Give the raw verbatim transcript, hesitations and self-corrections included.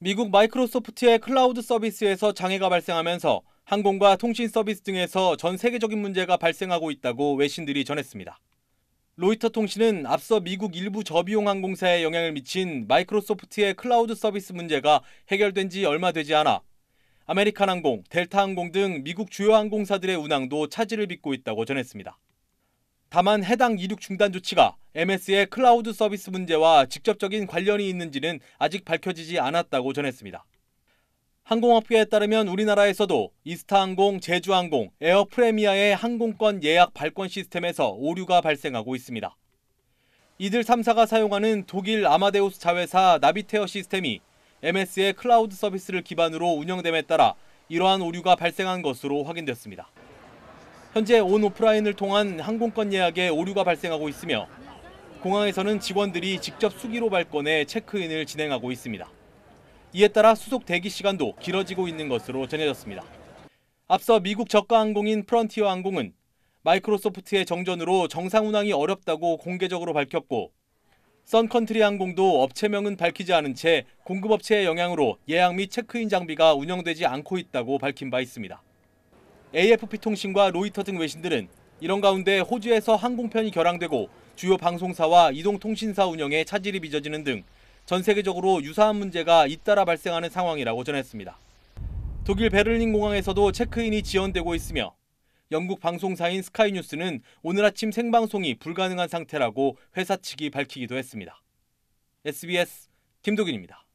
미국 마이크로소프트의 클라우드 서비스에서 장애가 발생하면서 항공과 통신 서비스 등에서 전 세계적인 문제가 발생하고 있다고 외신들이 전했습니다. 로이터 통신은 앞서 미국 일부 저비용 항공사에 영향을 미친 마이크로소프트의 클라우드 서비스 문제가 해결된 지 얼마 되지 않아 아메리칸 항공, 델타 항공 등 미국 주요 항공사들의 운항도 차질을 빚고 있다고 전했습니다. 다만 해당 이륙 중단 조치가 엠에스의 클라우드 서비스 문제와 직접적인 관련이 있는지는 아직 밝혀지지 않았다고 전했습니다. 항공업계에 따르면 우리나라에서도 이스타항공, 제주항공, 에어프레미아의 항공권 예약 발권 시스템에서 오류가 발생하고 있습니다. 이들 삼 사가 사용하는 독일 아마데우스 자회사 나비테어 시스템이 엠에스의 클라우드 서비스를 기반으로 운영됨에 따라 이러한 오류가 발생한 것으로 확인됐습니다. 현재 온 오프라인을 통한 항공권 예약에 오류가 발생하고 있으며 공항에서는 직원들이 직접 수기로 발권해 체크인을 진행하고 있습니다. 이에 따라 수속 대기 시간도 길어지고 있는 것으로 전해졌습니다. 앞서 미국 저가 항공인 프런티어 항공은 마이크로소프트의 정전으로 정상 운항이 어렵다고 공개적으로 밝혔고 선컨트리 항공도 업체명은 밝히지 않은 채 공급업체의 영향으로 예약 및 체크인 장비가 운영되지 않고 있다고 밝힌 바 있습니다. 에이에프피 통신과 로이터 등 외신들은 이런 가운데 호주에서 항공편이 결항되고 주요 방송사와 이동통신사 운영에 차질이 빚어지는 등 전 세계적으로 유사한 문제가 잇따라 발생하는 상황이라고 전했습니다. 독일 베를린 공항에서도 체크인이 지연되고 있으며 영국 방송사인 스카이뉴스는 오늘 아침 생방송이 불가능한 상태라고 회사 측이 밝히기도 했습니다. 에스비에스 김도균입니다.